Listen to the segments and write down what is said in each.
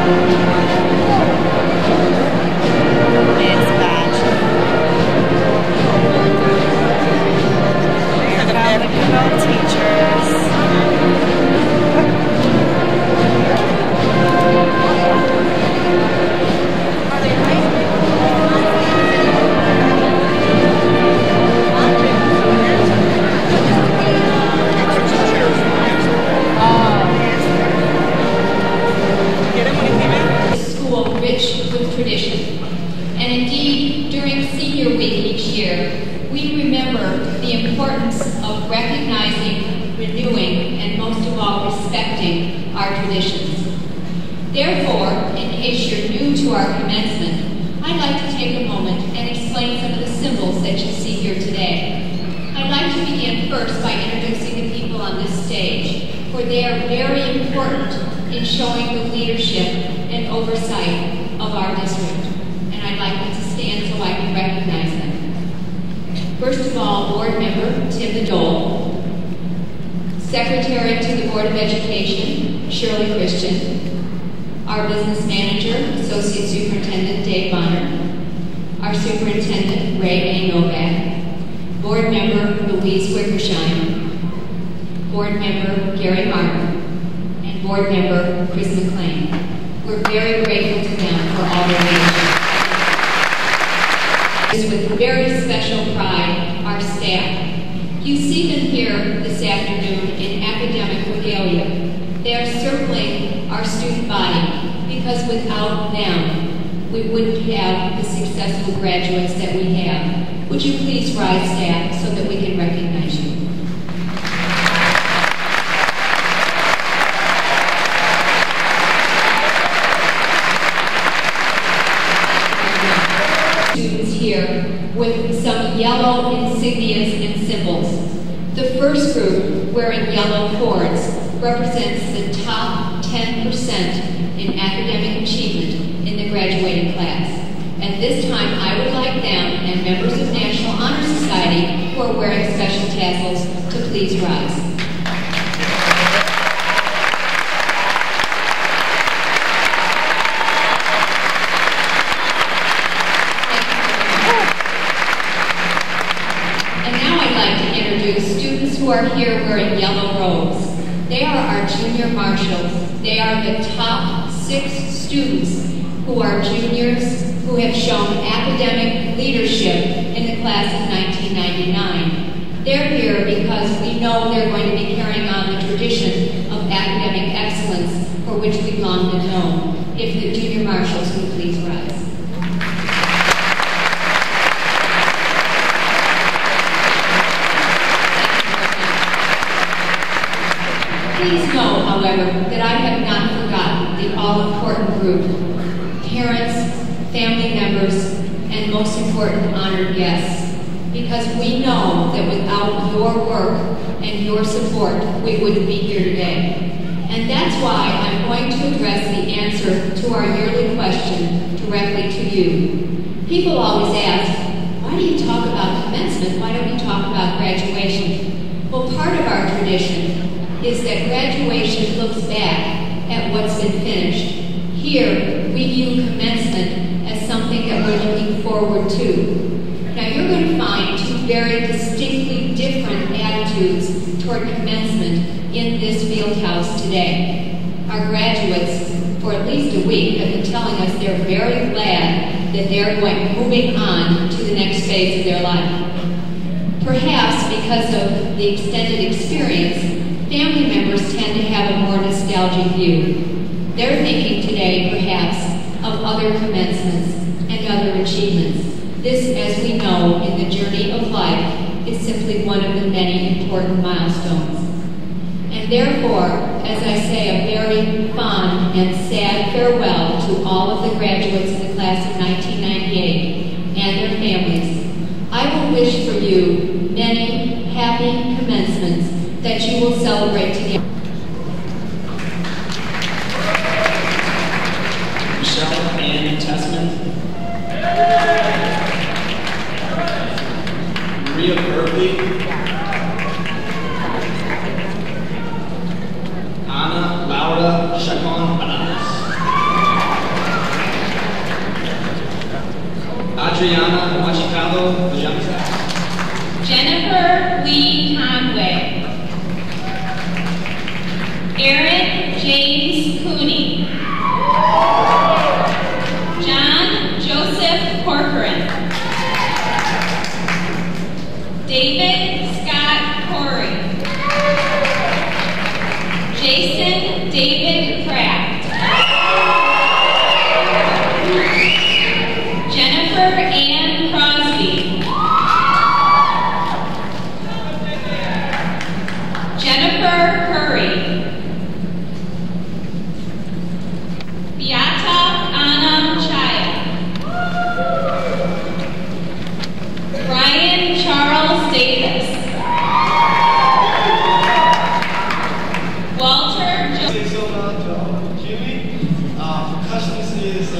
Therefore, in case you're new to our commencement, I'd like to take a moment and explain some of the symbols that you see here today. I'd like to begin first by introducing the people on this stage, for they are very important in showing the leadership and oversight of our district. And I'd like them to stand so I can recognize them. First of all, Board Member Tim Bedole, Secretary to the Board of Education, Shirley Christian, our Business Manager, Associate Superintendent Dave Bonner, our Superintendent Ray A. Novak, Board Member Louise Wickersheim, Board Member Gary Martin, and Board Member Chris McLean. We're very grateful to them for all their leadership. With very special pride, our staff. You see them here this afternoon in academic regalia. They are certainly our student body, because without them, we wouldn't have the successful graduates that we have. Would you please rise, staff, so that we can recognize you? Students here with some yellow insignias and symbols. The first group, wearing yellow cords, represents the top 10% in academic achievement in the graduating class. And this time, I would like them and members of National Honor Society who are wearing special tassels to please rise. And now I'd like to introduce students who are here wearing yellow robes. They are our junior marshals. They are the top 6 students who are juniors who have shown academic leadership in the class of 1999. They're here because we know they're going to be carrying on the tradition of academic excellence for which we've long been known. If the junior marshals would please rise. Please know, however, that I have not forgotten the all-important group, parents, family members, and most important, honored guests, because we know that without your work and your support, we wouldn't be here today. And that's why I'm going to address the answer to our yearly question directly to you. People always ask, why do you talk about commencement? Why don't you talk about graduation? Well, part of our tradition is that graduation looks back at what's been finished. Here, we view commencement as something that we're looking forward to. Now, you're going to find 2 very distinctly different attitudes toward commencement in this field house today. Our graduates, for at least a week, have been telling us they're very glad that they're moving on to the next phase of their life. Perhaps because of the extended experience, family members tend to have a more nostalgic view. They're thinking today, perhaps, of other commencements and other achievements. This, as we know, in the journey of life, is simply one of the many important milestones. And therefore, as I say a very fond and sad farewell to all of the graduates in the class of 1998 and their families, I will wish for you many happy commencements that you will celebrate together. Michelle Ann Tessman, Maria Berkeley, Ana Laura Chacon Bananas, Adriana Machicado Villamizar. Jennifer Lee Conway. Eric James Cooney. John Joseph Corcoran. David Scott Corey. Jason David Kraft. Jennifer Ann Crosby. Jennifer Curry. Beata Anna Chaya. Brian Charles Davis. Walter Jimmy. Percussionist is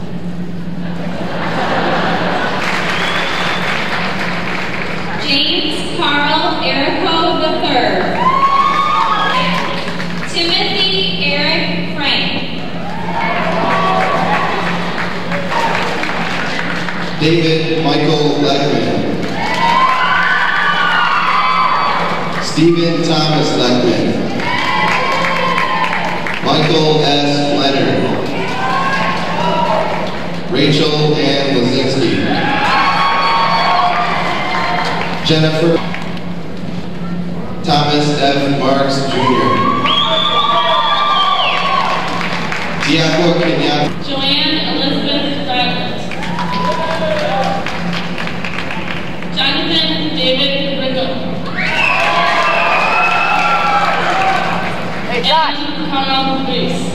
James Carl Erico III. Timothy Eric Frank. David Michael Leckman. Stephen Thomas Leckman. Michael S. Leonard. Rachel Ann Lazinski. Jennifer Thomas F. Marks Jr. Diaco Kenyatta. Joanne Elizabeth Bartlett. Jonathan David Rickle. Hey, Josh. Carl Reese.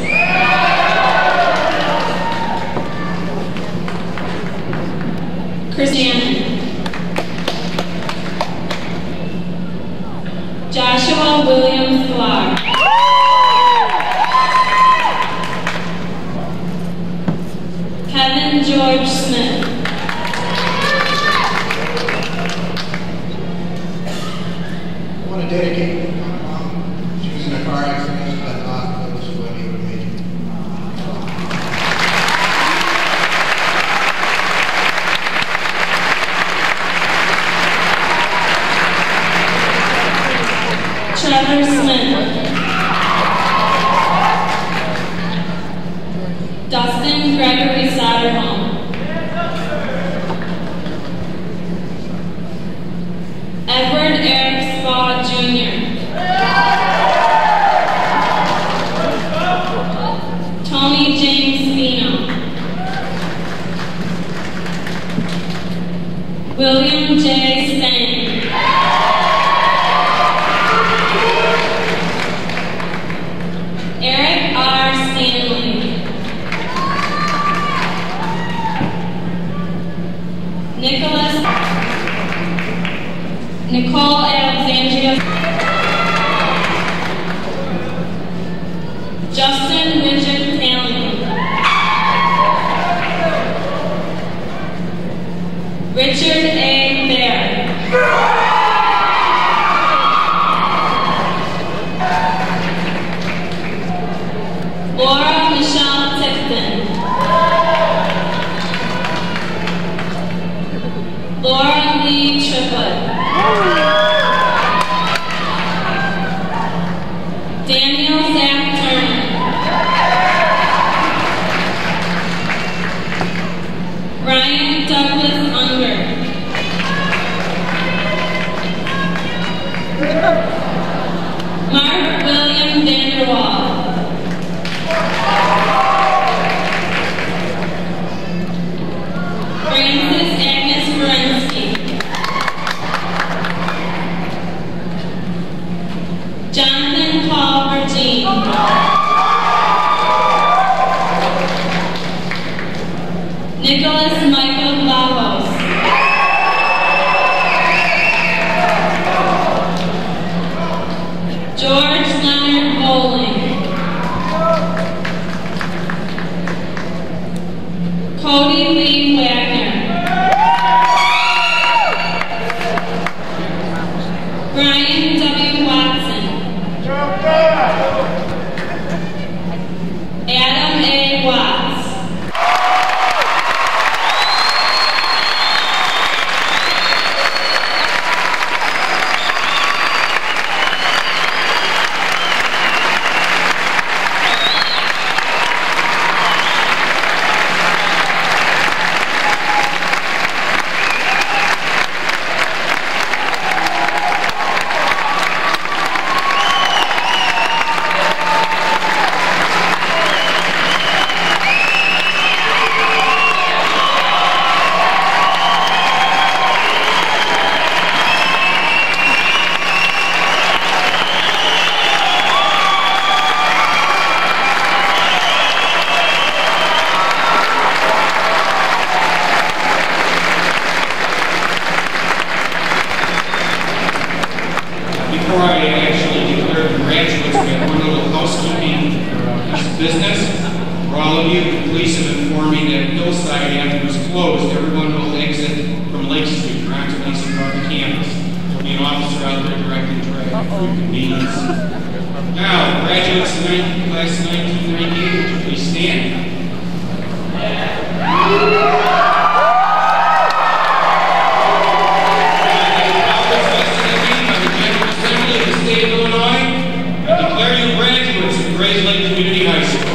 Christian. Joshua Williams Clark. Kevin George Smith. I want to dedicate to my mom. She was in a car accident at the hospital, so I need to make it. Trevor Smith. Dustin Gregory Soderholm. Edward Eric Spa Jr. Tony James Spino. William J. Stang. Eric R. Stanley. Nicole Alexandria. Justin Richard Stanley. Richard A. Baird. Laura Michelle Tipton. Laura Lee Triplett. Daniel Zach Turner. Ryan Douglas Unger. Mark William Vanderwall. Francis Agnes Berensky. Jonathan Paul Virgin. Nicholas Michael Lavos. George Leonard Bowling. Cody Lee Wagner. Brian W. Watson. Adam A. Watts. For all of you, the police have informed me that Hillside, after it was closed, everyone will exit from Lake Street, not to Lake Street off the campus. There'll be an officer out there directing traffic for your convenience. Now, graduates of class 1998, would you please stand? High School.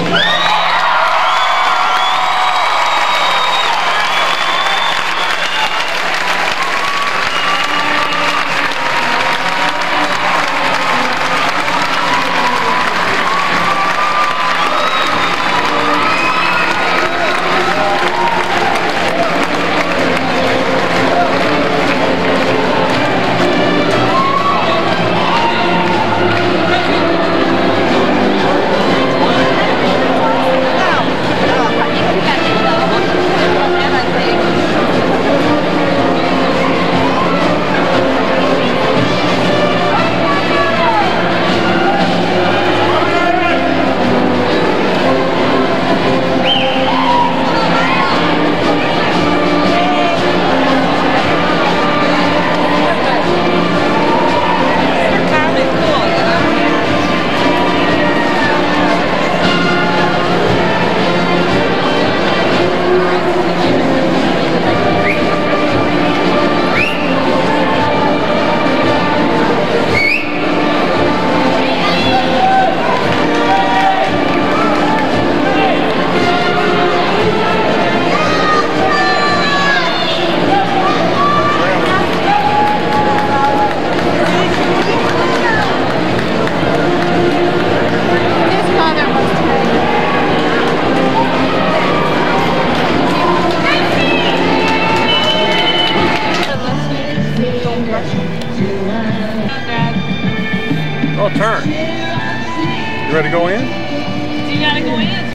Oh, turn. You ready to go in? You gotta go in.